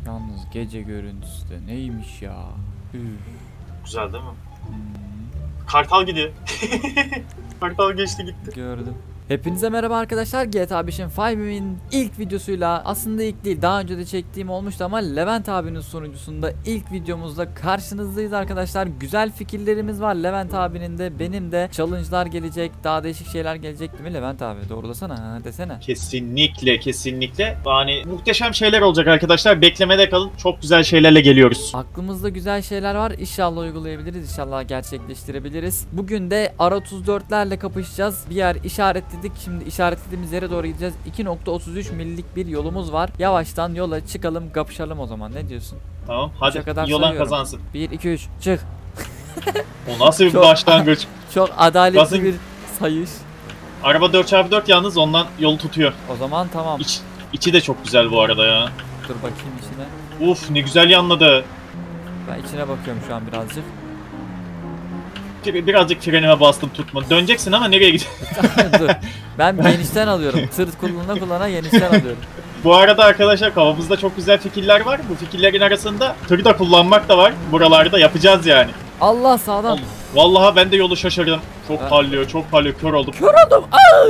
Yalnız gece görüntüsü de neymiş ya. Üf. Güzel değil mi? Kartal gidiyor. Kartal geçti gitti. Gördüm. Hepinize merhaba arkadaşlar. GTA 5'in 5'in ilk videosuyla, aslında ilk değil, daha önce de çektiğim olmuştu ama Levent abinin sunucusunda ilk videomuzda karşınızdayız arkadaşlar. Güzel fikirlerimiz var Levent abinin de, benim de. Challenge'lar gelecek, daha değişik şeyler gelecek değil mi Levent abi? Doğrulasana, ha, desene. Kesinlikle, kesinlikle. Yani muhteşem şeyler olacak arkadaşlar. Beklemede kalın. Çok güzel şeylerle geliyoruz. Aklımızda güzel şeyler var. İnşallah uygulayabiliriz, inşallah gerçekleştirebiliriz. Bugün de R34'lerle kapışacağız. Bir yer işaretledik. Şimdi işaretlediğimiz yere doğru gideceğiz. 2.33 millik bir yolumuz var. Yavaştan yola çıkalım, kapışalım o zaman. Ne diyorsun? Tamam, hadi yolan kazansın. 1, 2, 3, çık. O nasıl bir başlangıç? Çok adaletli Gazın... bir sayış. Araba 4x4 yalnız, ondan yolu tutuyor. O zaman tamam. İçi de çok güzel bu arada ya. Dur bakayım içine. Uf, ne güzel yanladı. Ben içine bakıyorum şu an birazcık. Birazcık frenime bastım, tutma. Döneceksin ama nereye gidiyorsun? Dur. Ben genişten alıyorum. Sırt kullana genişten alıyorum. Bu arada arkadaşlar, kafamızda çok güzel fikirler var. Bu fikirlerin arasında tırı da kullanmak da var. Buralarda yapacağız yani. Allah sağdan. Vallahi ben de yolu şaşırdım. Çok parlıyor, çok parlıyor. Kör oldum. Kör oldum.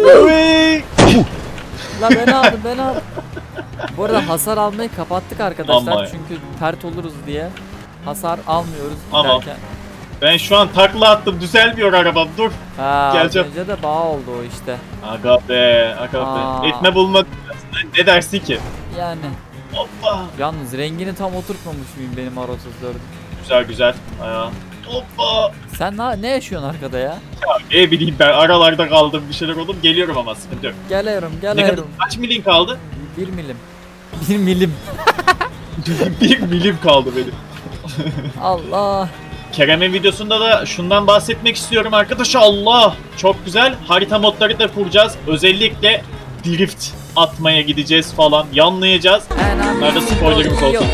La beni aldı. Bu arada hasar almayı kapattık arkadaşlar. Aman. Çünkü pert oluruz diye. Hasar almıyoruz Ama giderken. ben şu an takla attım. Düzelmiyor arabam. Dur. Ha, geleceğim. önce de bağ oldu o işte. Aga be, aga be. Etme bulma. Ne dersin ki? Yani. Hoppa. Yalnız rengini tam oturtmamış mıyım benim R34'ün? Güzel güzel. Aya. Hoppa. Sen ne yaşıyorsun arkada ya? Ya ne bileyim, ben aralarda kaldım, bir şeyler oldum. Geliyorum ama sıkıntı yok. Geliyorum. Ne kadar, kaç milim kaldı? 1 milim. 1 milim. 1 milim kaldı benim. Allah. Kerem'in videosunda da şundan bahsetmek istiyorum arkadaşlar. Allah! Çok güzel. Harita modları da kuracağız. Özellikle drift atmaya gideceğiz falan. Yanlayacağız. Bunlar da spoilerimiz olsun.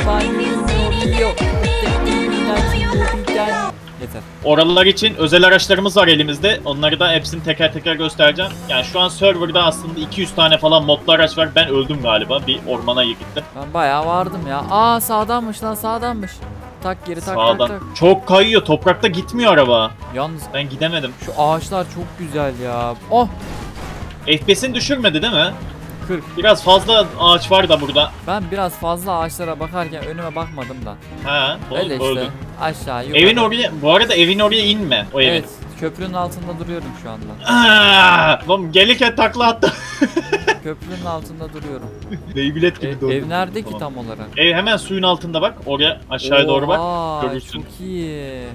Yeter. Oralar için özel araçlarımız var elimizde. Onları da hepsini teker teker göstereceğim. Yani şu an serverda aslında 200 tane falan modlu araç var. Ben öldüm galiba. Bir ormana gittim. Ben bayağı vardım ya. Aa, sağdanmış lan, sağdanmış. Tak geri, tak Sağdan. tak. Çok kayıyor. Toprakta gitmiyor araba. Yalnız Ben gidemedim. şu ağaçlar çok güzel ya. Oh! FPS'ini düşürmedi değil mi? 40. Biraz fazla ağaç var da burada. Ben biraz fazla ağaçlara bakarken önüme bakmadım da. Ha, Öyle işte. öldü. Aşağı yukarı. Evin oraya, bu arada evin oraya inme. O evin. Evet. Köprünün altında duruyorum şu anda. Oğlum gelirken takla attı. Köprünün altında duruyorum. Beybilet gibi doğru. Ev nerede ki Tamam. tam olarak? Ev hemen suyun altında bak. Oraya aşağıya doğru bak. Görürsün. Çok iyi.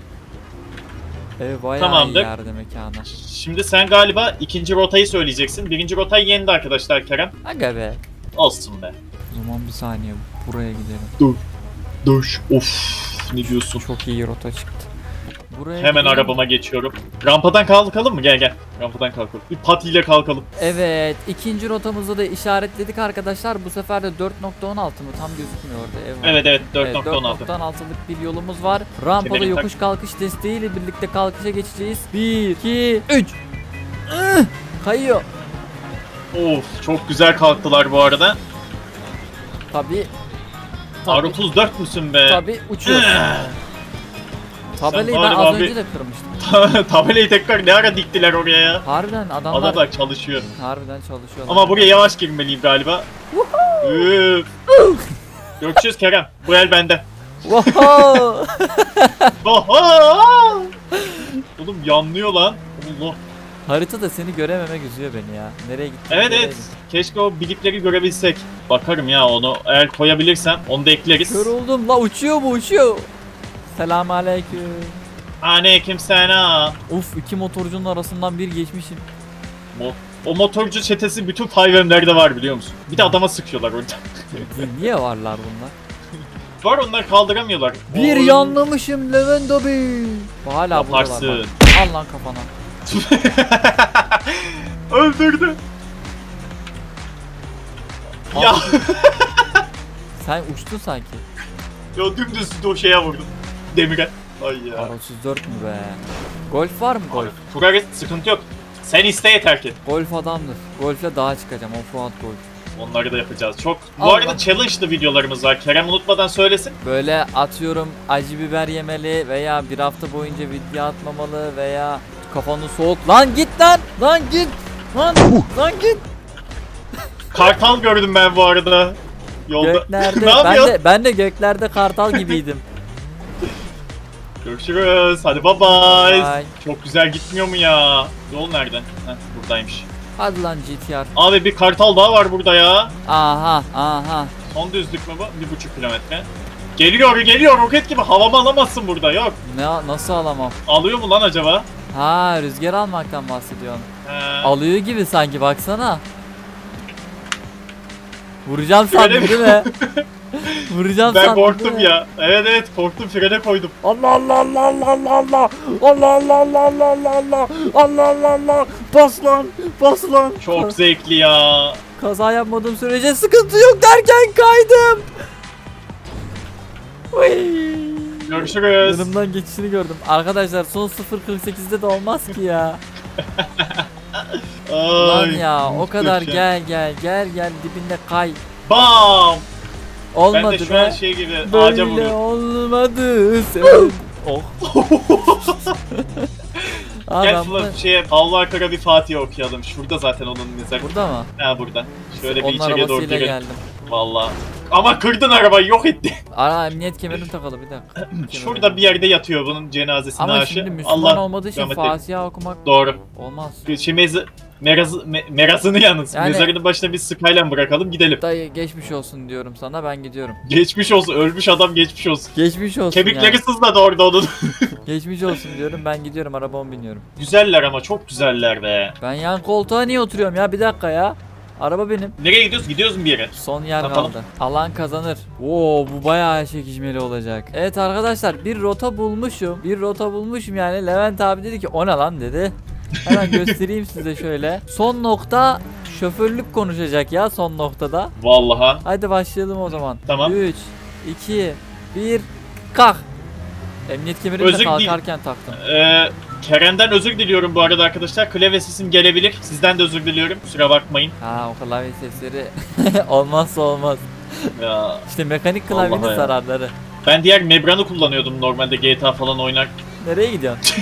Ev bayağı Tamamdır. iyi yerde mekana. Şimdi sen galiba ikinci rotayı söyleyeceksin. Birinci rotayı yendi arkadaşlar Kerem. Aga be. Olsun be. O zaman bir saniye buraya gidelim. Dur. Of, ne diyorsun? Çok iyi rota çıktı. Buraya Hemen gidelim. arabama geçiyorum. Rampadan kalkalım mı? Gel. Rampadan kalkalım. Bir patiyle kalkalım. Evet, ikinci rotamızı da işaretledik arkadaşlar. Bu sefer de 4.16 mı? Tam gözükmüyor orada, ev var. Evet 4.16. 4.16'lık bir yolumuz var. Rampada Kemerini yokuş kalkış desteğiyle birlikte kalkışa geçeceğiz. 1, 2, 3. Kayıyor. Of, çok güzel kalktılar bu arada. Tabii. R34 müsün be? Tabii uçuyor. Tabelayı ben galiba az bir- önce de kırmıştım. Tabelayı tekrar ne ara diktiler oraya ya? Harbiden adamlar Adamlar çalışıyor. harbiden çalışıyorlar. Ama buraya yavaş girmeliyim galiba. Üf. Görüşürüz Kerem. Bu el bende. Wow! Oha! Oğlum yanlıyor lan. Allah. Haritada seni görememek üzüyor beni ya. Nereye gittin? Evet. Keşke o bilipleri görebilsek. Bakarım ya, onu eğer koyabilirsem onu da ekleriz. Kör oldum la, uçuyor bu, uçuyor. Selamünaleyküm. Aleyküm selam. Uf, iki motorcunun arasından bir geçmişim. O motorcu çetesi bütün 5M'lerde var, biliyor musun? Bir de adama sıkıyorlar orada. Niye varlar bunlar? Var, onlar kaldıramıyorlar. Bir yanlamışım Levent abi. Hala Yaparsın. buradalar bak. Al lan kafana. Öldürdü. Al. Ya. Sen uçtun sanki. Ya dümdüz o şeye vurdum. Demire. Ay ya. R34 mü be? Golf var mı golf? Kurarız, sıkıntı yok. Sen iste yeter ki. Golf adamdır. Golf'le dağa çıkacağım. Offroad golf. Onları da yapacağız. Çok. Bu Allah. arada challenge'lı videolarımız var. Kerem unutmadan söylesin. Böyle atıyorum acı biber yemeli veya bir hafta boyunca video atmamalı veya kafanı soğuk. Lan git lan! Lan git! Lan git! Kartal gördüm ben bu arada. Yolda. Göklerde Ne yapıyorsun? ben de göklerde kartal gibiydim. Görüşürüz. Hadi bye bye. Bye. Çok güzel gitmiyor mu ya? Yol nereden? Heh, buradaymış. Hadi lan GTR. Abi bir kartal daha var burada ya. Aha. Son düzlük mü bu? 1,5 kilometre. Geliyor roket gibi. Havamı alamazsın burada, yok. Nasıl alamam? Alıyor mu lan acaba? Ha, rüzgar almaktan bahsediyorsun. He. Alıyor gibi sanki, baksana. Vuracağım Öyle sandım mi? değil mi? Vuracağım Ben sandım. korktum değil mi? ya. Evet korktum, frene koydum. Allah Allah Allah Allah Allah Allah Allah Allah Allah Allah Allah Allah Allah Allah, bas lan. Çok zevkli ya. Kaza yapmadığım sürece sıkıntı yok derken kaydım. Uy. Görüşürüz. Yanımdan geçişini gördüm. Arkadaşlar son 0.48'de de olmaz ki ya. Lan ya o kadar muhteşem. gel dibinde kay. Bam. Olmadı Ben de şu an be. şey gibi ağaca Böyle vuruyorum. olmadı. Sen... oh. Abi Gel ben bunu... Allah Akara bir Fatiha okuyalım. Şurada zaten onun mezarı. Burada mı? Ha burada. Şöyle bir Onun içeriye doğru arabasıyla girelim. geldim. Valla. Ama kırdın arabayı, yok etti. Ara emniyet kemerim takalı, bir dakika. Şurada bir yerde yatıyor bunun cenazesine Ama aşı. şimdi Müslüman olmadığı için rahmet eylesin. Fatiha okumak Doğru. olmaz. Merazını yalnız. Yani- Mezarının başına bir Skyline bırakalım gidelim. Dayı geçmiş olsun diyorum sana, ben gidiyorum. Geçmiş olsun. Ölmüş adam geçmiş olsun. Geçmiş olsun Kemikleri yani. sızladı orada onun. Geçmiş olsun diyorum, ben gidiyorum, arabama biniyorum. Güzeller ama çok güzeller be. Ben yan koltuğa niye oturuyorum ya, bir dakika ya. Araba benim. Nereye gidiyoruz? Gidiyoruz mu bir yere? Son yer Yapalım. kaldı. Alan kazanır. Oo, bu bayağı çekişmeli olacak. Evet arkadaşlar, bir rota bulmuşum yani. Levent abi dedi ki o ne lan dedi. Hemen göstereyim size şöyle. Son nokta şoförlük konuşacak ya son noktada. Vallaha. Haydi başlayalım o zaman. Tamam. 3, 2, 1, kalk. Emniyet kemerimi de Özür dil- kalkarken taktım. Kerem'den özür diliyorum bu arada arkadaşlar. Klavye sesim gelebilir. Sizden de özür diliyorum. Kusura bakmayın. Ha, o klavye sesleri olmazsa olmaz. Ya, İşte mekanik Vallahi klavyenin ya. zararları. ben diğer membranı kullanıyordum normalde GTA falan oynar. Nereye gidiyorsun?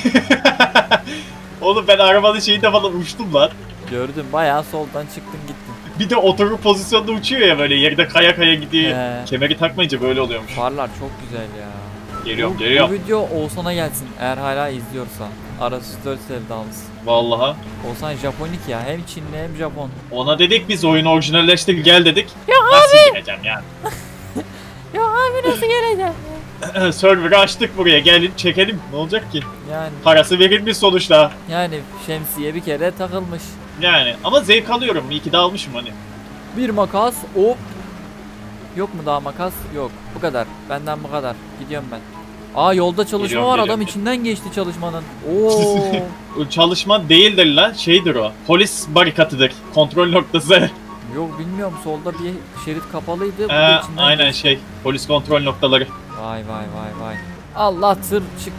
Oğlum ben arabanın şeyinde falan uçtum lan. Gördüm, bayağı soldan çıktın gittin. Bir de oturup pozisyonda uçuyor ya, böyle yerde kaya kaya gidiyor. He. Kemeri takmayınca böyle oluyormuş. Farlar çok güzel ya. Geliyorum Bu geliyorum. video Oğuzhan'a gelsin eğer hala izliyorsa. Arası 4 sevdalısı. Vallahi. Oğuzhan Japonik ya, hem Çinli hem Japon. Ona dedik biz oyunu orijinalleştir gel dedik. Ya nasıl gireceğim ya? Ya abi nasıl geleceğim? Server'ı açtık buraya, gelin çekelim. Ne olacak ki? Yani Parası verilmiş sonuçta. şemsiye bir kere takılmış. Yani ama zevk alıyorum. İyi ki de almışım hani. Bir makas, hop. Yok mu daha makas? Yok. Bu kadar. Benden bu kadar. Gidiyorum ben. Aa, yolda çalışma Geliyorum, var. geliyorum. Adam içinden geçti çalışmanın. Oo. Çalışma değildir lan, şeydir o. Polis barikatıdır. Kontrol noktası. Yok bilmiyorum, solda bir şerit kapalıydı. Bu da içinden Aynen geçti. şey. Polis kontrol noktaları. Vay vay. Allah, tırçık.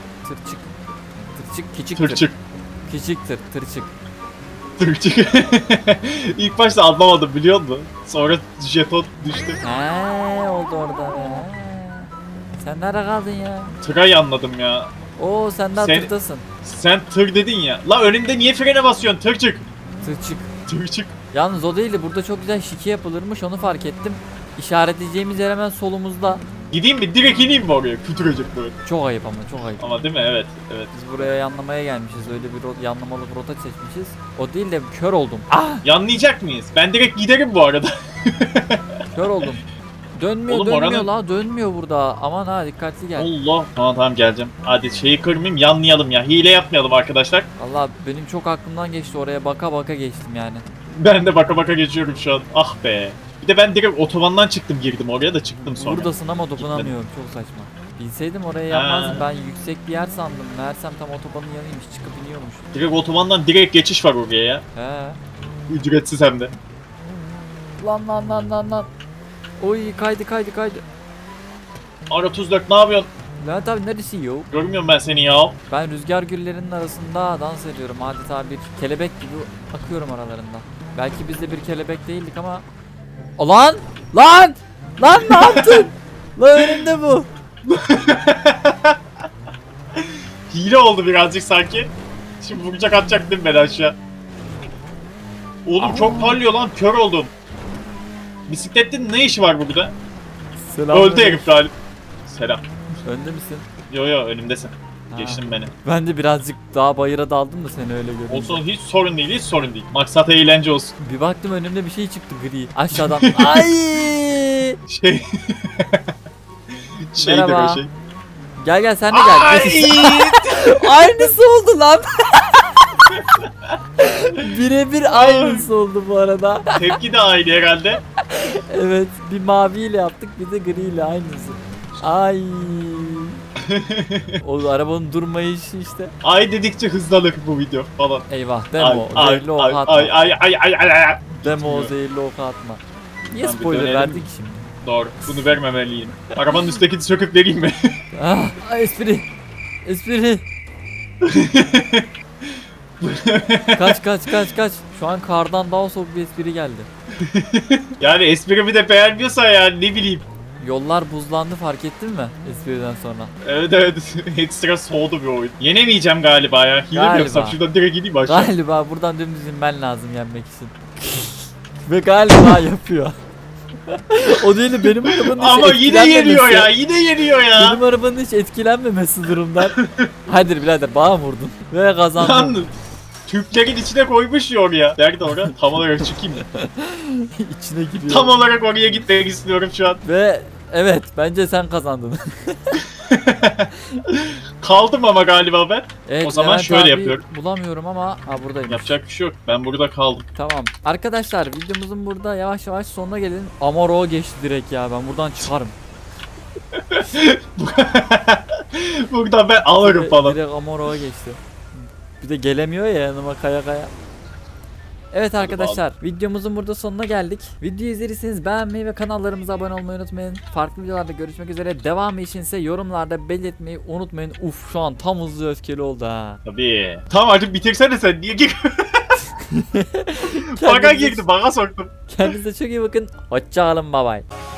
Tırçık küçük tır. Tırçık. Küçük tırçık. Tırçık. İlk başta anlamadım biliyor musun? Sonra jeton düştü. He, oldu orada be. Sen nerede kaldın ya? Tırayı anladım ya. Oo, sen daha Sen- tırtasın. Sen tır dedin ya. La önümde niye frene basıyorsun? Tırçık. Tırçık. Tırçık. Yalnız o değildi. Burada çok güzel şike yapılırmış. Onu fark ettim. İşaretleyeceğimiz yer hemen solumuzda. Gideyim mi? Direkt ineyim mi oraya? Kütürecek böyle. Çok ayıp ama, çok ayıp. Ama değil mi? Evet. Evet. Biz buraya yanlamaya gelmişiz. Öyle bir yanlamalı bir rota seçmişiz. O değil de kör oldum. Ah! Yanlayacak mıyız? Ben direkt giderim bu arada. Kör oldum. Dönmüyor, Oğlum, dönmüyor oranın- la. Dönmüyor burada. Aman ha, dikkatli gel. Allah. Tamam geleceğim. Hadi şeyi kırmayayım, yanlayalım ya. Hile yapmayalım arkadaşlar. Allah, benim çok aklımdan geçti, oraya baka baka geçtim yani. Ben de baka baka geçiyorum şu an. Ah be. Bir de ben direkt otobandan çıktım, girdim oraya da çıktım sonra. Buradasın ama dokunamıyorum. Çok saçma. Bilseydim oraya yapmazdım. Ben yüksek bir yer sandım. Meğersem tam otobanın yanıymış. Çıkıp iniyormuş. Direkt otobandan direkt geçiş var oraya ya. He. Ücretsiz hem de. Lan. Oy, kaydı. R34 ne yapıyorsun? Levent abi neresi yok? Görmüyorum ben seni ya. Ben rüzgar güllerinin arasında dans ediyorum. Adeta bir kelebek gibi akıyorum aralarında. Belki biz de bir kelebek değildik ama Lan! Lan! Lan ne yaptın? Lan önümde bu. Hile oldu birazcık sanki. Şimdi vuracak atacak değil mi ben aşağı? Oğlum çok parlıyor lan, kör oldum. Bisikletin ne işi var burada? Selam. Öldü herif galiba. Selam. Önde misin? Yo yo, önümdesin. Ha. Geçtin beni. Ben de birazcık daha bayıra daldım da seni öyle görünce. Olsun, hiç sorun değil, hiç sorun değil. Maksat eğlence olsun. Bir baktım önümde bir şey çıktı gri. Aşağıdan. Ay! Şey... Şeydir Merhaba. o şey. Gel gel sen de gel. Ay! Aynısı oldu lan. Birebir aynısı oldu bu arada. Tepki de aynı herhalde. Evet, bir maviyle yaptık, bir de griyle aynısı. Ay. O arabanın durmayışı işte. Ay dedikçe hızlanır bu video falan. Eyvah, demo, zehirli ok atma. Ay. Demo, zehirli ok atma. Niye Tamam, bir spoiler dönelim verdik mi? şimdi? Doğru, bunu vermemeliyim. Arabanın üsttekini söküp vereyim mi? Ah, espri. Espri. Kaç. Şu an kardan daha soğuk bir espri geldi. Yani esprimi de beğenmiyorsan yani ne bileyim. Yollar buzlandı, fark ettin mi espriden sonra? Evet ekstra soğudu bir oyun. Yenemeyeceğim galiba ya. Hile mi Galiba. yapsam şuradan direkt gideyim aşağı. Galiba buradan dümdüz inmen lazım yenmek için. Ve galiba yapıyor. O değil de benim arabanın hiç Ama yine yeniyor ya, etkilenmemesi. yine yeniyor ya. Benim arabanın hiç etkilenmemesi durumdan. Hadi birader bana vurdun. Ve kazandın. Lan tüplerin içine koymuş ya oraya. Nerede oraya? Tam olarak çıkayım mı? İçine giriyor. Tam olarak oraya gitmek istiyorum şu an. Ve evet bence sen kazandın. Kaldım ama galiba ben. Evet, O zaman Levent şöyle abi yapıyorum. bulamıyorum ama ha buradayım. Yapacak bir şey yok. Ben burada kaldım. Tamam. Arkadaşlar videomuzun burada yavaş yavaş sonuna gelelim. Amaro geçti direkt ya. Ben buradan çıkarım. Buradan ben alırım falan. Direkt Amoro'ya geçti. Bir de gelemiyor ya yanıma kaya. Evet arkadaşlar, videomuzun burada sonuna geldik. Videoyu izlediyseniz beğenmeyi ve kanallarımıza abone olmayı unutmayın. Farklı videolarda görüşmek üzere. Devamı için ise yorumlarda belirtmeyi unutmayın. Uf, şu an tam hızlı öfkeli oldu ha. Tabii. Tamam artık bitirsene sen. Niye gir? Baka girdi, baka soktum. Kendinize çok iyi bakın. Hoşça kalın, bye bye.